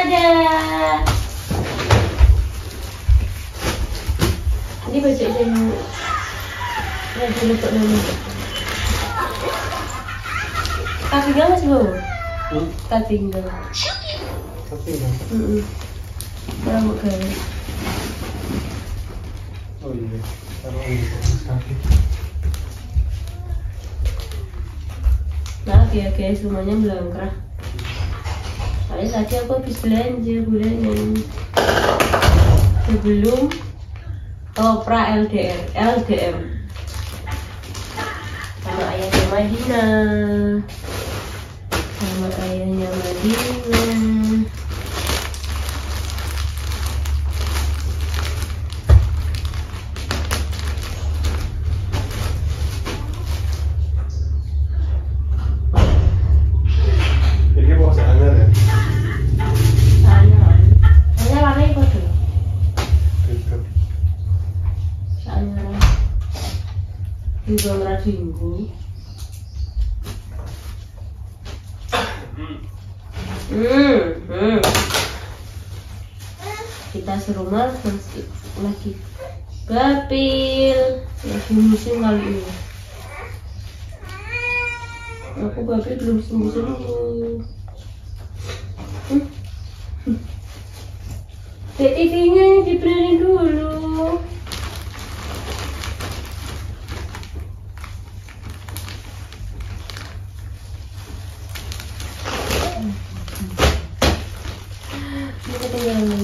Dadah. Ini baca dulu. Ya dulu kok dulu. Kak tinggal masih bawa? Kak tinggal. Rambut garis. Oh iya, kalau ini kaki. Maaf ya guys, rumahnya belangkrah. Soalnya tadi aku habis belanja bulan yang sebelum pra LDM sama ayahnya Madinah. Jadi mau saya anyar ya? Hanya warna itu tuh. Gitu. Soalnya juga ngerasinggu. Kita serumah masih lagi gapil, lagi musim kali ini. Aku gapil belum sembuh. TV-nya dibenerin dulu. Ini ketinggalan.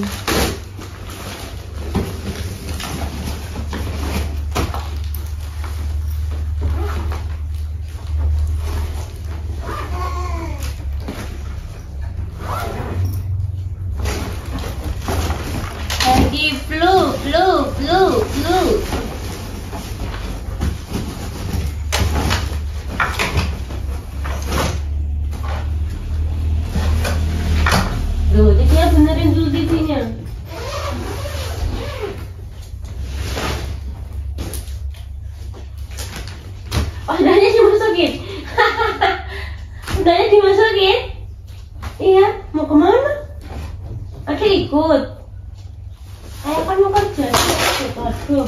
Lagi flu. Loh, jadi ya benerin dulu TV-nya. Oh, udahnya dimasukin. Udahnya dimasukin. Iya, mau kemana? Ada ikut. Ayah kan mau kerja. Aduh.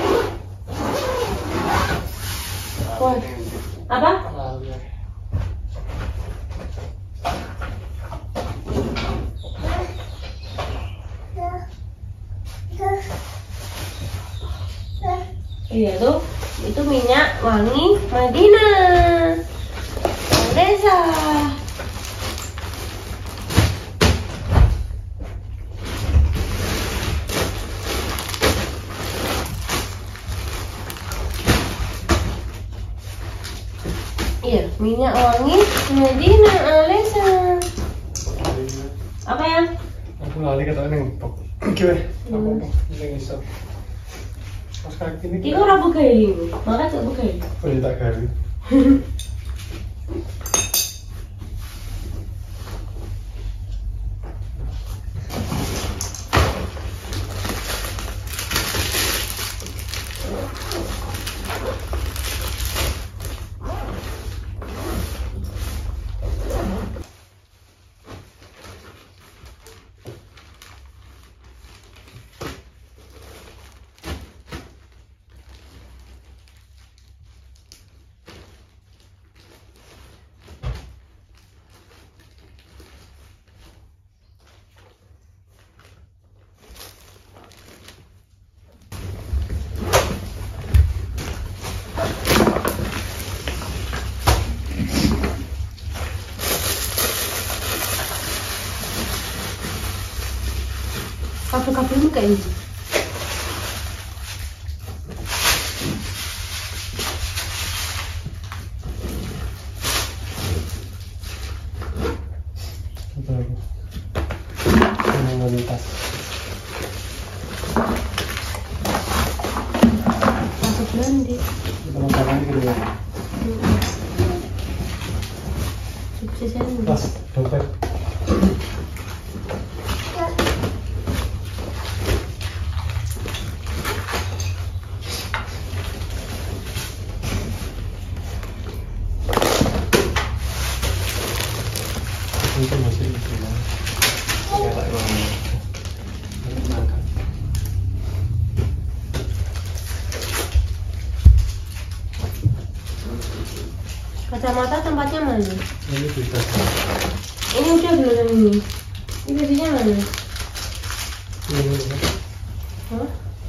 Wah. Apa? Iya tuh, itu minyak wangi Madinah. Desa. Iya, minyak wangi Madinah Alesa. Apa ya? Aku lali kata nengtok. Oke, apa? Ini bisa. Pas kaki ini. Iku ora begeli, makan tak begeli. Oh iya tak kali. Kabel-kabelnya kayak ini. Lintas. Masuk blandi. Kita makan gitu ya. Suksesnya. Tas, dompet. Itu masih itu ya. Nyala emang. Angkat. Kacamata tempatnya mana? Ini bisa. Ini udah belum yang ini? Ini biasanya mana? Ini. Hah?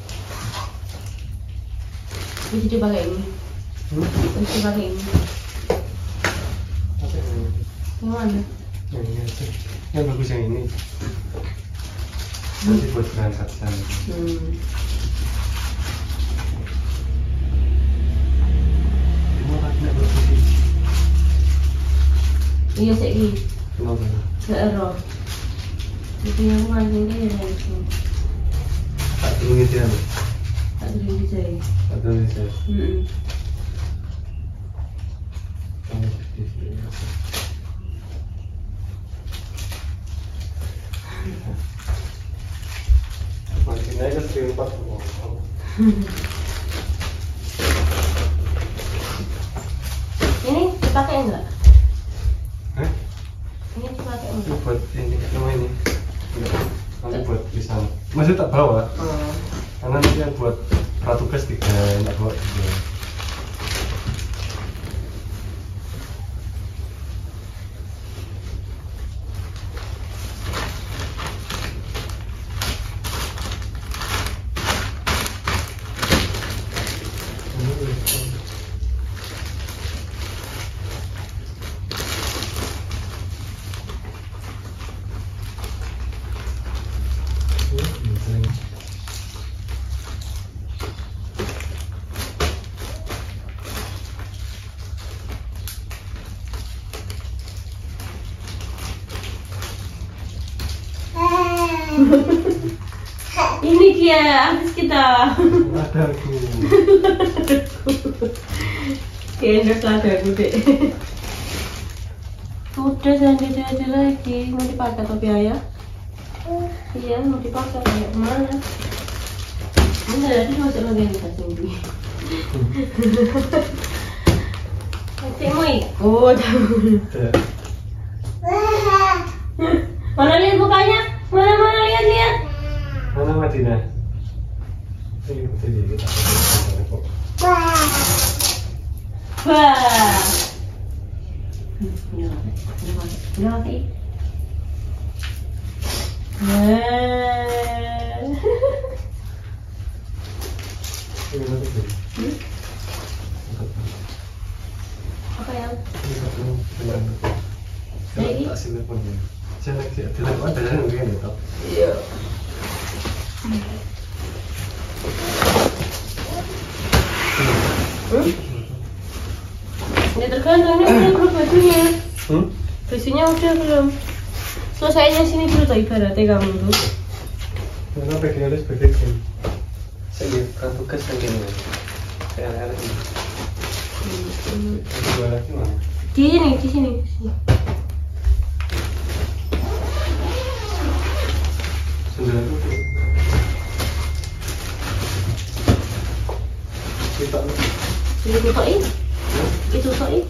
Bisa dipakai ini? Bisa dipakai ini? Apa ini? Yang mana? Yang ini aja. Yang bagus yang ini. Nanti buat berangkat sana. Cuma kakaknya bagus sih. Iya sih. Kenapa? Seero. Itu yang paling dia ya itu. Tak dulu gitu ya. Tak dulu bisa. Tak dulu bisa. Kamu di sini. Makin aja sering lupa semua. Ini dipakai enggak? Hah? Ini dipakai Ini enggak? buat ini, nama ini. Enggak. Nanti buat di sana. Masih tak bawa. Karena nanti yang buat pratugas tiga enggak bawa juga. Ini dia artis kita. Ladaku. Endorse ladaku deh. Udah jangan dicuci lagi. Mau dipakai topi ayah? Iya mau dipakai kayak mana? Enggak tadi masuk lagi nih kasih ini. Kasih mau ikut. Mana lihat mukanya? Mana lihat. Mana Madinah? Ini putih kita. Wah. Udah pakai. Ini mati tuh. Apa yang? Ini satu bilang gitu. Kalau tak sini pun ya. Saya lagi tidak ada yang begini toh. Iya. Ya tergantung ini udah belum bajunya. Bajunya udah belum. Selesainya sini dulu tuh ibaratnya kamu tuh. Karena bagian harus begitu. Saya pratugas yang gini. Kayak air ini. Dua lagi mana? Di sini. Sembilan itu. Kita Sini tutoin. Itu tutoin.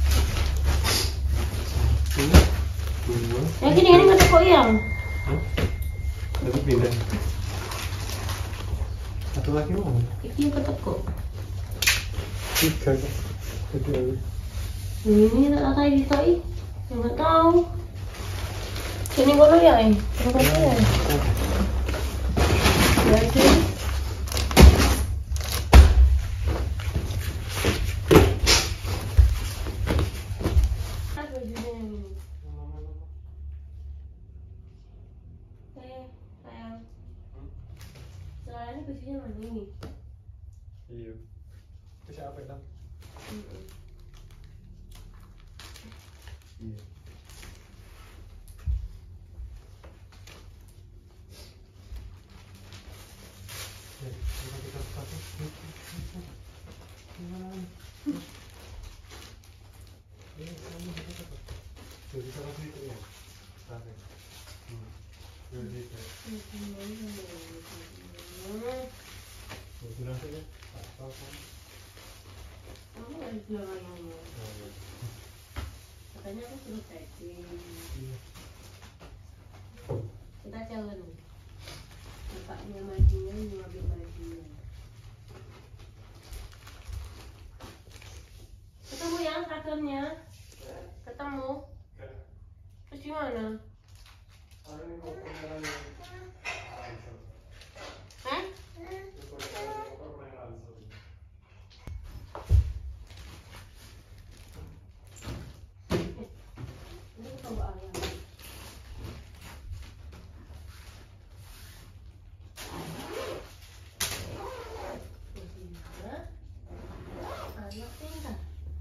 ini dua. Yang gini nggak teko yang. Nanti pindah. Satu lagi mana? Ini nggak teko. Tiga. Tiga. Ini tak tahu ditoin. Nggak tahu. Sini kono ya kono ya. Ya sini. Sayang. Soalnya bajunya mana ini? Iya. Bisa apa itu? Iya. Kamu harus bilang ayahnya. Katanya aku suruh setting. mana? Hah? Ini coba ayam. Anak pintar.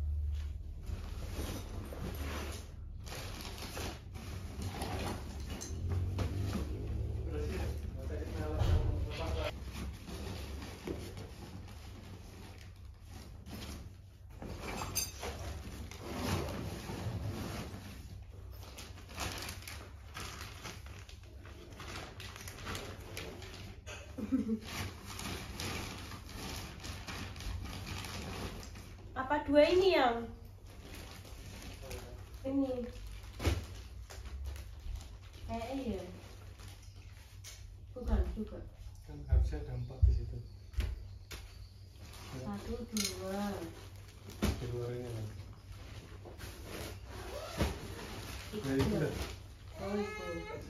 Apa dua ini yang? Ini. Iya. Bukan juga. Kan harusnya ada 4 di situ. 1, 2. Di luar ini kan. Itu. Nah, itu dah. Oh itu.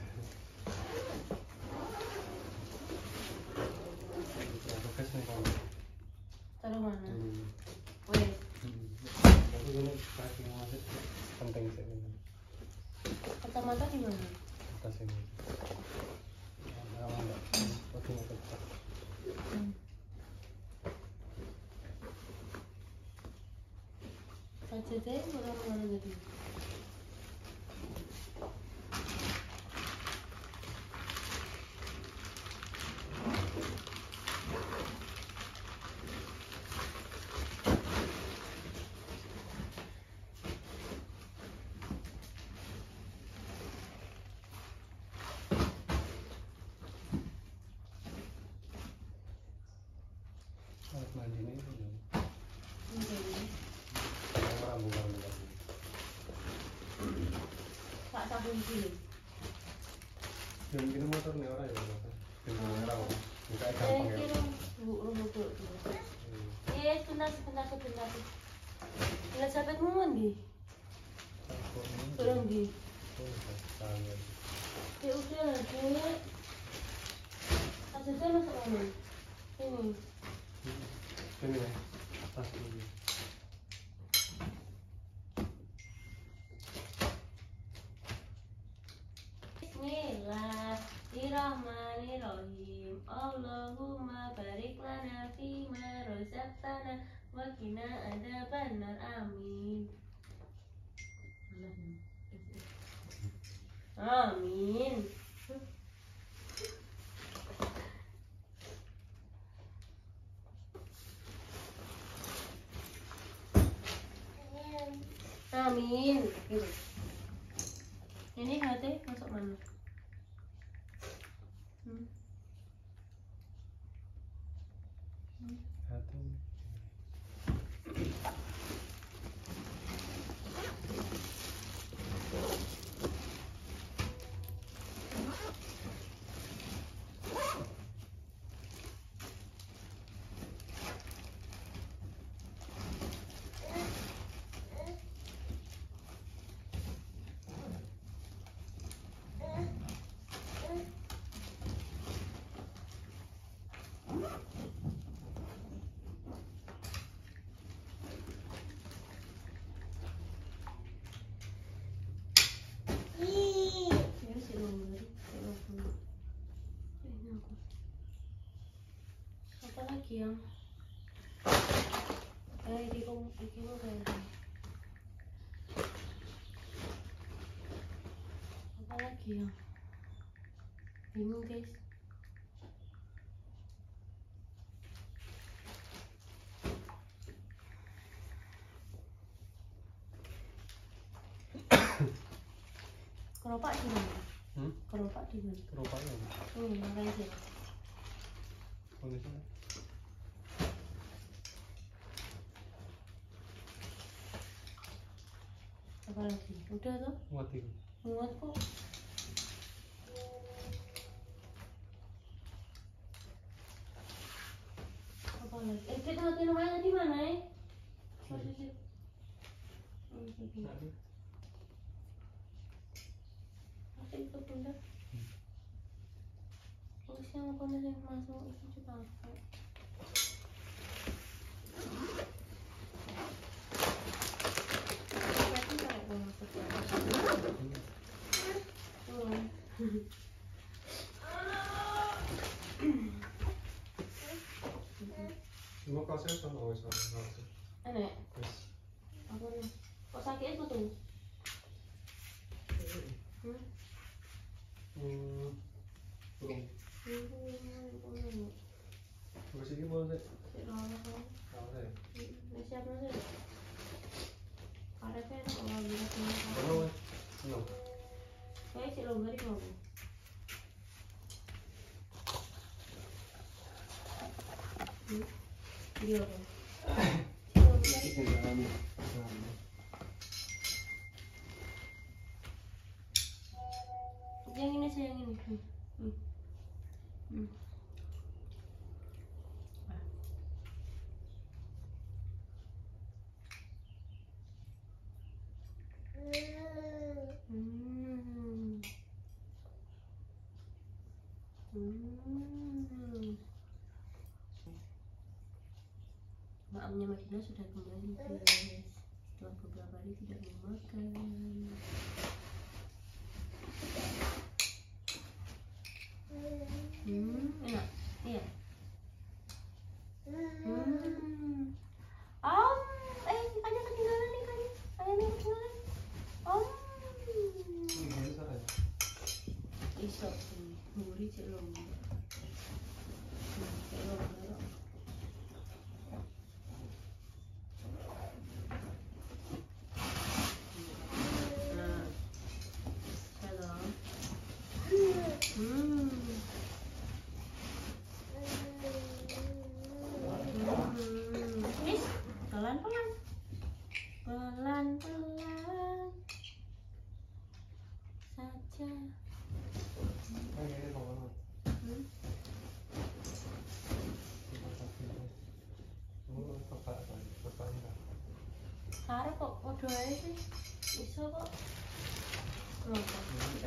Bekas nih kamu. Taruh mana? Hmm. Weh. Tapi ini packing masih penting sih ini. Kacamata di mana? Atas ini. Nah, enggak. Packing tetap. Saja mana jadi? Alat mandi ini. Ini. Rambu-rambu. Pak sabun dulu. Yang ini motor nih orang ya, tinggal ngerang, buka gampang ya. Rumah. Sebentar. Bila sahabatmu mandi? Belum di. Ya udah, Dek. Saja masuk mana? Ini. Ini ya, tas dulu. Bismillahirrahmanirrahim. Allahumma barik lana fima razaqtana wa qina adzabannar. Amin. Amin. Amin. Gitu. Ini hati masuk mana? Satu. Apa lagi yang di rumah kayak apa lagi yang bingung guys. Keropak di mana? Keropak di mana? Keropaknya apa? Makanya sih. Kondisinya. Apa lagi? Udah tuh? Muat itu. Muat kok. Apa lagi? Kita mati namanya di mana posisi? tutup bunda. Terus yang apa masih masuk itu juga pakai. Berarti kayak mau masuk ya. Cuma kaosnya sama wis kaosnya. Enak. Wis. Apa nih? Kok sakit itu tuh? Burung. Wis iki mau sik. Sik lama kan. Kaosnya. Wis siap sih. Karepnya enak kalau bisa punya. Ono wis. Ono. Kayak sik longgar iki mau. Iya kan. Yang ini sih yang ini. Maamnya Madinah sudah kembali guys. Setelah beberapa hari tidak memakan. Enak. Iya. Ikannya ketinggalan nih kan. Ayamnya ketinggalan. Ini salah. Isok sih. Muri celong. Celong. Pelan-pelan saja. Karep kok podo ae sih. Iso kok. Kenapa?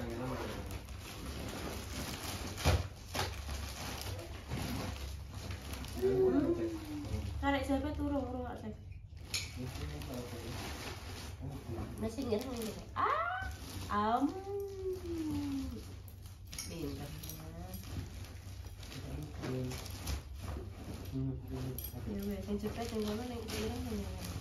Tarik jabe turun gak sih? Masih nggak sih? Pintar ya wes, yang cepet yang mana yang kita bilang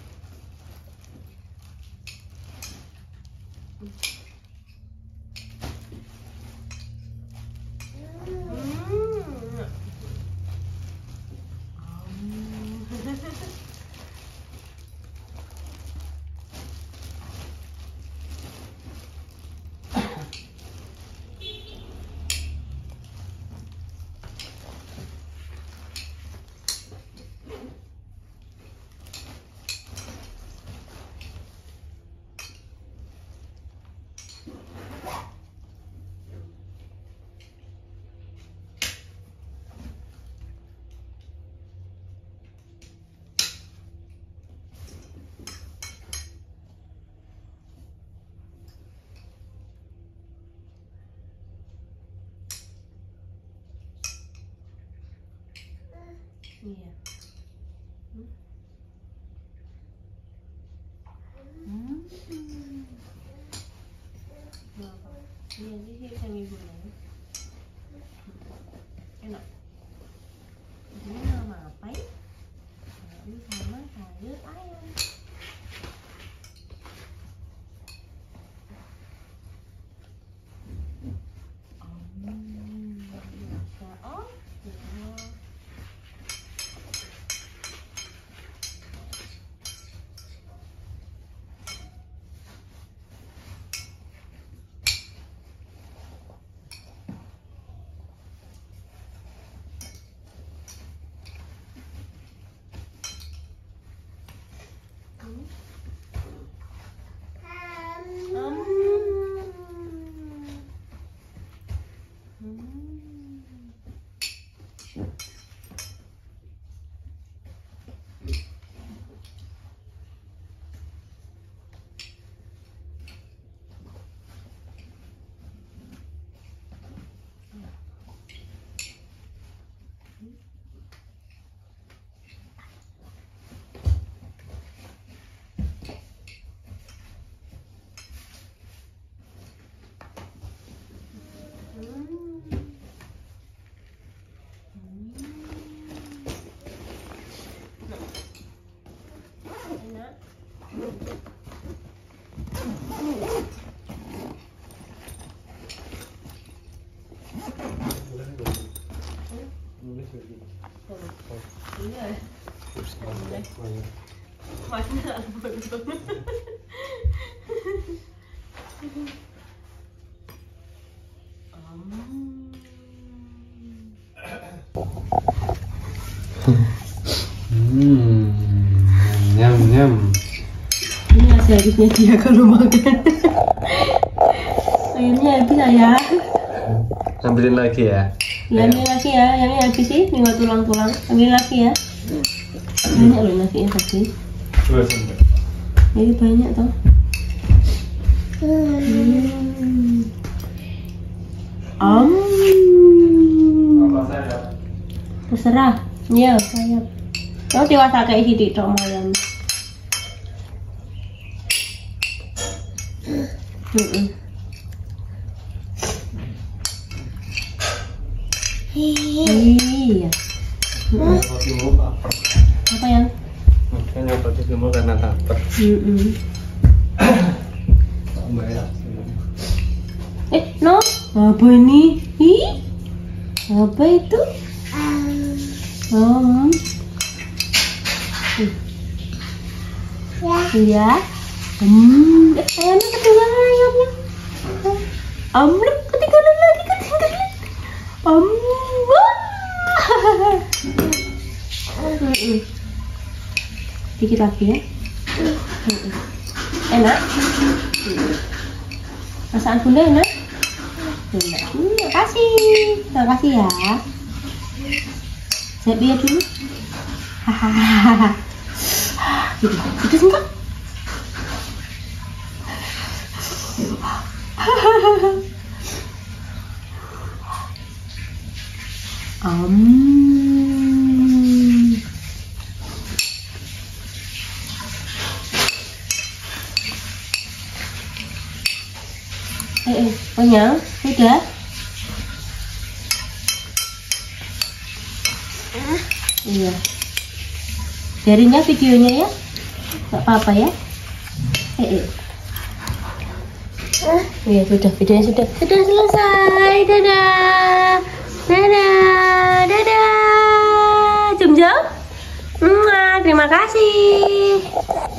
iya. Kenapa? Iya sih sama ibunya. Enak. Ini nama apa ya? Ini sama sayur ayam. Nyam nyam. Ini masih habisnya dia kalau makan. Akhirnya habis ya. Ambilin lagi ya. Ya, ambil lagi ya. Yang ini habis sih, tinggal tulang-tulang. Ambil lagi ya. Banyak loh nasinya tadi. Ini banyak toh. Terserah. Iya, sayap. Kau dewasa kayak sidik toh malam. Iya. Apa yang? Makanya pakai semua karena lapar. No, apa ini? Apa itu? Iya. Ayamnya ketinggalan ayamnya. Ketinggalan lagi. Dikit lagi ya. Enak. Masakan bunda enak. Makasih ya. Saya lihat dulu. Hahaha. Itu singkat. Kenyang? Sudah? Iya. Biarin ya videonya ya. Gak apa-apa ya. Iya sudah, videonya sudah selesai. Dadah. Jom. Terima kasih.